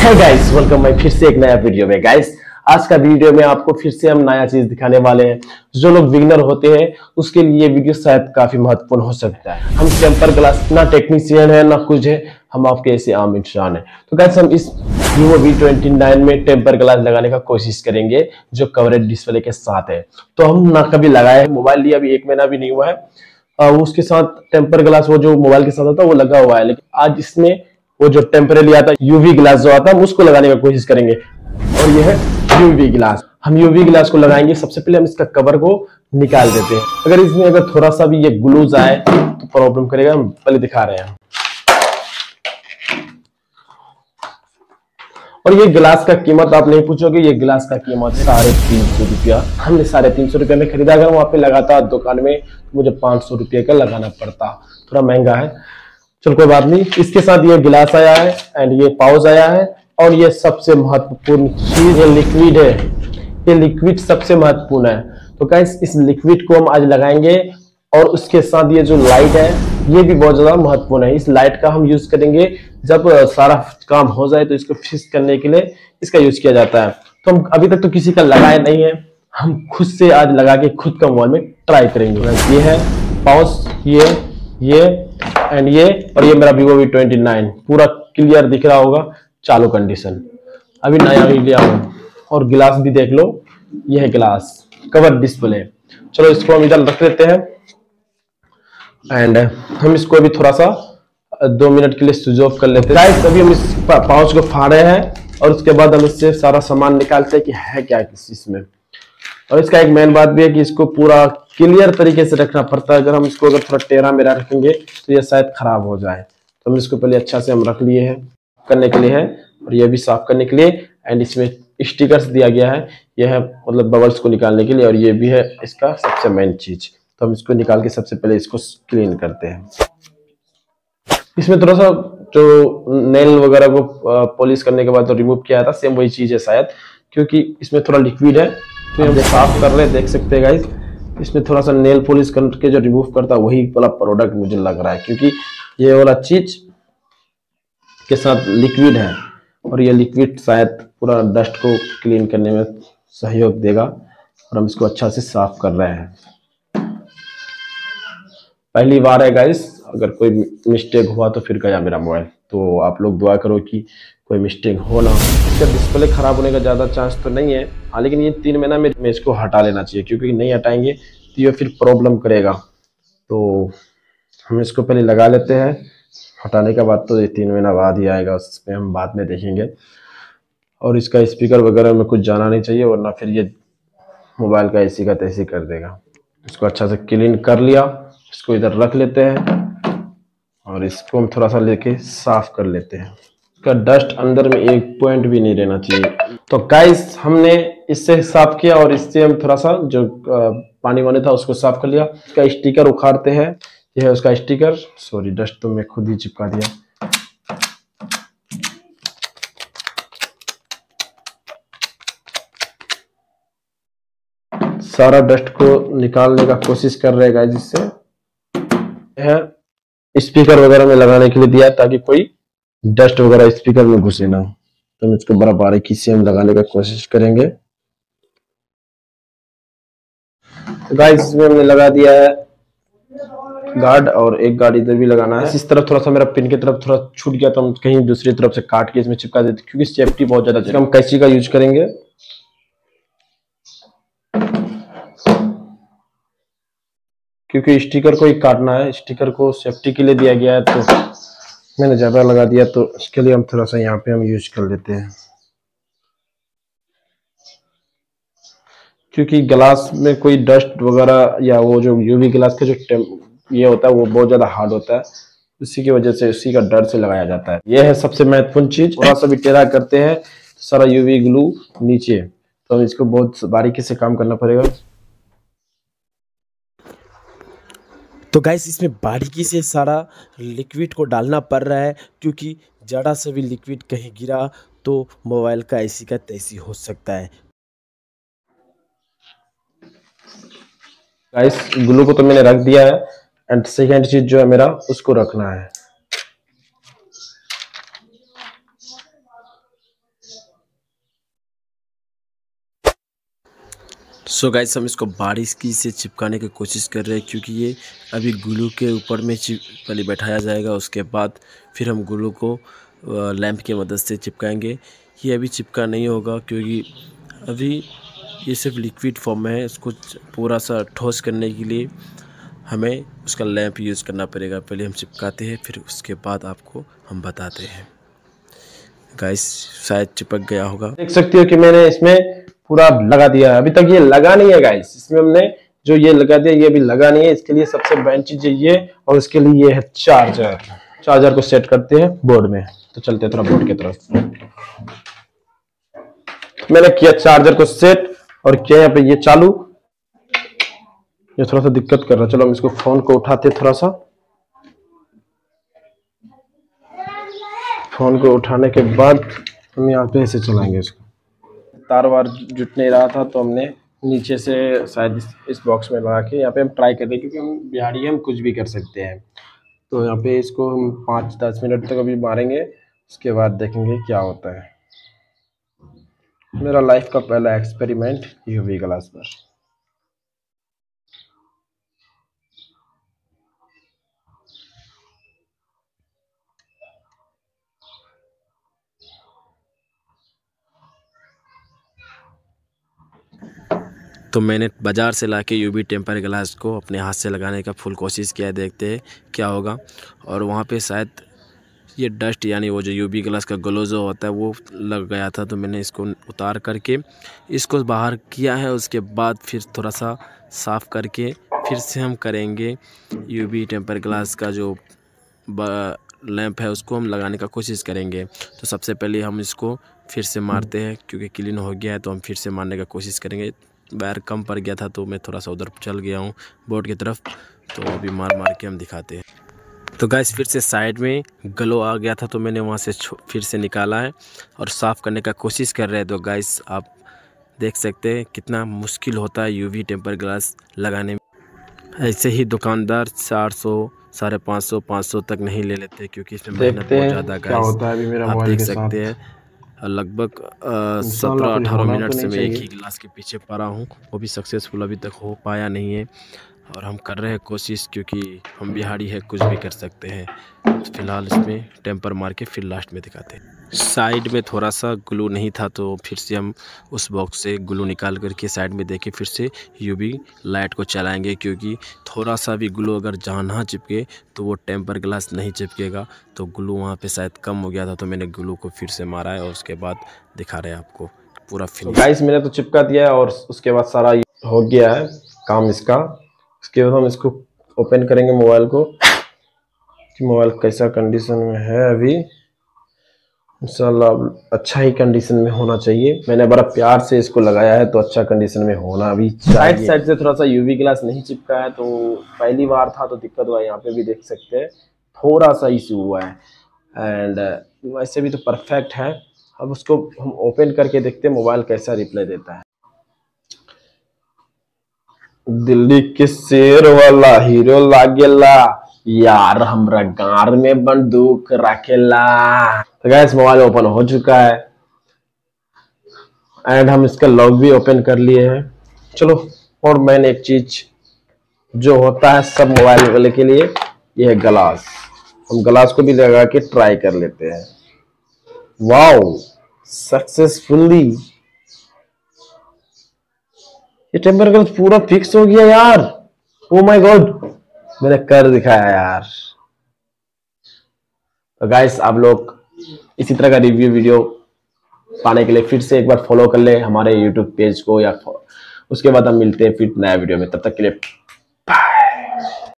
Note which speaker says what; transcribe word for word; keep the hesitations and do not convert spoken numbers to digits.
Speaker 1: Hey guys, welcome मैं फिर से एक नया वीडियो में। गाइस, आज का वीडियो में आपको फिर से हम नया चीज दिखाने वाले हैं। जो लोग बिगिनर होते हैं उसके लिए ये वीडियो शायद काफी महत्वपूर्ण हो सकता है। हम टेम्पर ग्लास ना टेक्नीशियन है ना कुछ है, हम आपके ऐसे आम इंसान है। तो गाइस, हम इस वीवो वी ट्वेंटी नाइन में टेम्पर ग्लास लगाने का कोशिश करेंगे जो कवरेज डिस्प्ले के साथ है। तो हम ना कभी लगाए, मोबाइल लिया अभी एक महीना भी नहीं हुआ है, आ, उसके साथ टेम्पर ग्लास वो जो मोबाइल के साथ होता है वो लगा हुआ है। लेकिन आज इसमें वो जो टेम्परेरी आता है यूवी ग्लास जो आता है हम उसको लगाने की कोशिश करेंगे। और ये है यूवी ग्लास। हम यूवी ग्लास को लगाएंगे। सबसे पहले हम इसका कवर को निकाल देते हैं। अगर इसमें अगर थोड़ा सा भी ये ग्लू जाए तो प्रॉब्लम करेगा। हम पहले दिखा रहे हैं। और ये ग्लास का कीमत आप नहीं पूछोगे, ये ग्लास का कीमत साढ़े तीन सौ रुपया। हमने साढ़े तीन सौ रुपया में खरीदा। अगर वहां पे लगाता दुकान में तो मुझे पांच सौ रुपये का लगाना पड़ता। थोड़ा महंगा है, चलो कोई बात नहीं। इसके साथ ये गिलास आया है एंड ये पाउच आया है। और ये सबसे महत्वपूर्ण चीज, ये लिक्विड है। ये लिक्विड सबसे महत्वपूर्ण है। तो गाइस, इस लिक्विड को हम आज लगाएंगे। और उसके साथ ये जो लाइट है ये भी बहुत ज्यादा महत्वपूर्ण है। इस लाइट का हम यूज करेंगे जब सारा काम हो जाए तो इसको फिक्स करने के लिए इसका यूज किया जाता है। तो हम अभी तक तो किसी का लगाए नहीं है, हम खुद से आज लगा के खुद का मोबाइल में ट्राई करेंगे। ये है पाउच, ये ये एंड ये और ये मेरा वीवो वी ट्वेंटी नाइन पूरा क्लियर दिख रहा होगा, चालू कंडीशन। अभी नया ही लिया हूं। और गिलास भी देख लो, ये है गिलास, कवर डिस्प्ले। चलो इसको हम इधर रख लेते हैं एंड हम इसको अभी थोड़ा सा दो मिनट के लिए स्विच ऑफ कर लेते हैं। गाइस, अभी हम इस पाउच को फाड़े हैं और उसके बाद हम इससे सारा सामान निकालते हैं कि है क्या इसमें। और इसका एक मेन बात भी है कि इसको पूरा क्लियर तरीके से रखना पड़ता है। अगर हम इसको अगर थोड़ा टेढ़ा मेढ़ा रखेंगे तो ये शायद खराब हो जाए। तो हम इसको पहले अच्छा से हम रख लिए हैं, करने के लिए है। और ये भी साफ करने के लिए। एंड इसमें स्टिकर्स दिया गया है, यह है मतलब बबल्स को निकालने के लिए। और ये भी है इसका सबसे मेन चीज। तो हम इसको निकाल के सबसे पहले इसको क्लीन करते हैं। इसमें थोड़ा सा जो नेल वगैरह को पॉलिश करने के बाद तो रिमूव किया था, सेम वही चीज है शायद, क्योंकि इसमें थोड़ा लिक्विड है। तो हम साफ कर रहे हैं, देख सकते हैं गाइस। इसमें थोड़ा सा नेल पॉलिश करके जो रिमूव करता है वही वाला प्रोडक्ट मुझे लग रहा है, क्योंकि ये वाला चीज के साथ लिक्विड है। और ये लिक्विड शायद पूरा डस्ट को क्लीन करने में सहयोग देगा। और हम इसको अच्छा से साफ कर रहे हैं। पहली बार है गाइस, अगर कोई मिस्टेक हुआ तो फिर गया मेरा मोबाइल। तो आप लोग दुआ करो कि कोई मिस्टेक हो ना। इसका डिस्प्ले खराब होने का ज़्यादा चांस तो नहीं है, हाँ, लेकिन ये तीन महीना में, में इसको हटा लेना चाहिए, क्योंकि नहीं हटाएंगे तो ये फिर प्रॉब्लम करेगा। तो हम इसको पहले लगा लेते हैं। हटाने के बाद तो ये तीन महीना बाद ही आएगा, उसमें हम बाद में देखेंगे। और इसका स्पीकर वगैरह में कुछ जाना नहीं चाहिए, वरना फिर ये मोबाइल का ऐसी का तैसी कर देगा। इसको अच्छा से क्लीन कर लिया, इसको इधर रख लेते हैं। और इसको हम थोड़ा सा लेके साफ कर लेते हैं। इसका डस्ट अंदर में एक पॉइंट भी नहीं रहना चाहिए। तो गाइस, हमने इससे साफ किया और इससे हम थोड़ा सा जो पानी वानी था उसको साफ कर लिया। इसका स्टिकर उखाड़ते हैं। यह है उसका स्टिकर। सॉरी, डस्ट तो मैं खुद ही चिपका दिया। सारा डस्ट को निकालने का कोशिश कर रहे हैं गाइस। इससे है स्पीकर वगैरह में लगाने के लिए दिया, ताकि कोई डस्ट वगैरह स्पीकर में घुसे ना। तो हम इसको बड़ा बारीकी से हम लगाने का कोशिश करेंगे। तो गाइस, इसमें हमने लगा दिया है गार्ड, और एक गार्ड इधर भी लगाना है। इस तरफ थोड़ा सा मेरा पिन की तरफ थोड़ा छूट गया, तो हम कहीं दूसरी तरफ से काट के इसमें चिपका देते, क्योंकि सेफ्टी बहुत ज्यादा चाहिए। हम कैंची का यूज करेंगे। क्योंकि स्टिकर को ही काटना है, स्टिकर को सेफ्टी के लिए दिया गया है। तो मैंने ज्यादा लगा दिया, तो इसके लिए हम थोड़ा सा यहाँ पे हम यूज कर लेते हैं। क्योंकि ग्लास में कोई डस्ट वगैरह या वो जो यूवी ग्लास का जो ये होता है वो बहुत ज्यादा हार्ड होता है, उसी की वजह से उसी का डर से लगाया जाता है। यह है सबसे महत्वपूर्ण चीज। थोड़ा सा भी टेढ़ा करते हैं तो सारा यूवी ग्लू नीचे, तो हम इसको बहुत बारीकी से काम करना पड़ेगा।
Speaker 2: तो गाइस, इसमें बारीकी से सारा लिक्विड को डालना पड़ रहा है, क्योंकि ज़रा सा भी लिक्विड कहीं गिरा तो मोबाइल का ऐसी का तैसी हो सकता है।
Speaker 1: गाइस, ग्लू को तो मैंने रख दिया है। एंड सेकेंड चीज जो है मेरा, उसको रखना है।
Speaker 2: सो गाइस हम इसको बारिश की से चिपकाने की कोशिश कर रहे हैं, क्योंकि ये अभी ग्लू के ऊपर में चिप पहले बैठाया जाएगा, उसके बाद फिर हम ग्लू को लैंप की मदद से चिपकाएंगे। ये अभी चिपका नहीं होगा क्योंकि अभी ये सिर्फ लिक्विड फॉर्म में है। इसको पूरा सा ठोस करने के लिए हमें उसका लैंप यूज़ करना पड़ेगा। पहले हम चिपकाते हैं, फिर उसके बाद आपको हम बताते हैं। गाइस शायद चिपक गया होगा,
Speaker 1: देख सकते हो कि मैंने इसमें पूरा लगा दिया है। अभी तक ये लगा नहीं है गाइस, इसमें हमने जो ये लगा दिया ये भी लगा नहीं है। इसके लिए सबसे मेन चीज ये, और इसके लिए ये है चार्जर। चार्जर को सेट करते हैं बोर्ड में। तो चलते हैं थोड़ा बोर्ड की तरफ। मैंने किया चार्जर को सेट और किया यहाँ पे ये चालू। ये थोड़ा सा दिक्कत कर रहा है। चलो हम इसको फोन को उठाते थोड़ा सा। फोन को उठाने के बाद हम यहाँ पे ऐसे चलाएंगे इसको। तार वार जुट नहीं रहा था तो हमने नीचे से शायद इस, इस बॉक्स में लगा के यहाँ पे हम ट्राई कर रहे, क्योंकि हम बिहारी हम कुछ भी कर सकते हैं। तो यहाँ पे इसको हम पाँच दस मिनट तक अभी मारेंगे, उसके बाद देखेंगे क्या होता है। मेरा लाइफ का पहला एक्सपेरिमेंट यूवी ग्लास पर।
Speaker 2: तो मैंने बाज़ार से लाके यूवी टेम्पर ग्लास को अपने हाथ से लगाने का फुल कोशिश किया, देखते हैं क्या होगा। और वहाँ पे शायद ये डस्ट यानी वो जो यूवी ग्लास का ग्लो जो होता है वो लग गया था। तो मैंने इसको उतार करके इसको बाहर किया है। उसके बाद फिर थोड़ा सा साफ़ करके फिर से हम करेंगे यूवी टेम्पर ग्लास का जो लैंप है उसको हम लगाने का कोशिश करेंगे। तो सबसे पहले हम इसको फिर से मारते हैं, क्योंकि क्लीन हो गया है तो हम फिर से मारने का कोशिश करेंगे। वायर कम पड़ गया था तो मैं थोड़ा सा उधर चल गया हूँ बोर्ड की तरफ। तो अभी मार मार के हम दिखाते हैं। तो गैस फिर से साइड में ग्लो आ गया था तो मैंने वहाँ से फिर से निकाला है और साफ़ करने का कोशिश कर रहे हैं। तो गैस आप देख सकते हैं कितना मुश्किल होता है यूवी टेम्पर ग्लास लगाने में। ऐसे ही दुकानदार चार सौ साढ़े पाँच सौ पाँच सौ तक नहीं ले लेते, क्योंकि इसमें मेहनत बहुत ज़्यादा गाइस आप देख सकते हैं। लगभग सत्रह अठारह मिनट से मैं एक ही गिलास के पीछे पड़ा हूँ, वो भी सक्सेसफुल अभी तक हो पाया नहीं है। और हम कर रहे हैं कोशिश, क्योंकि हम बिहारी है कुछ भी कर सकते हैं। फिलहाल इसमें टेम्पर मार के फिर लास्ट में दिखाते हैं। साइड में थोड़ा सा ग्लू नहीं था तो फिर से हम उस बॉक्स से ग्लू निकाल करके साइड में देके फिर से यूवी लाइट को चलाएंगे, क्योंकि थोड़ा सा भी ग्लू अगर जहाँ ना चिपके तो वो टेम्पर ग्लास नहीं चिपकेगा। तो ग्लू वहाँ पे शायद कम हो गया था तो मैंने ग्लू को फिर से मारा है और उसके बाद दिखा रहे हैं आपको पूरा फिनिश।
Speaker 1: गाइस मैंने तो चिपका दिया है और उसके बाद सारा हो गया है काम इसका। उसके बाद हम इसको ओपन करेंगे मोबाइल को कि मोबाइल कैसा कंडीशन में है। अभी इंशाल्लाह अच्छा ही कंडीशन में होना चाहिए। मैंने बड़ा प्यार से इसको लगाया है तो अच्छा कंडीशन में होना भी चाहिए। साइड साइड से थोड़ा सा यूवी ग्लास नहीं चिपका है, तो पहली बार था तो दिक्कत हुआ। यहाँ पे भी देख सकते हैं थोड़ा सा इशू हुआ है, एंड वैसे भी तो परफेक्ट है। अब उसको हम ओपन करके देखते हैं मोबाइल कैसा रिप्लाई देता है। दिल्ली के शेर वाला हीरो लागेला यार, हमरा गार में बंदूक रखेला। तो गाइस मोबाइल ओपन हो चुका है एंड हम इसका लॉक भी ओपन कर लिए हैं। चलो, और मैंने एक चीज जो होता है सब मोबाइल वाले के लिए, ये है ग्लास। हम ग्लास को भी लगा के ट्राई कर लेते हैं। वाओ, सक्सेसफुली ये टेम्पर ग्लास पूरा फिक्स हो गया यार। ओ माय गॉड, मैंने कर दिखाया यार। तो गाइस आप लोग इसी तरह का रिव्यू वीडियो पाने के लिए फिर से एक बार फॉलो कर ले हमारे यूट्यूब पेज को, या उसके बाद हम मिलते हैं फिर नया वीडियो में। तब तक के लिए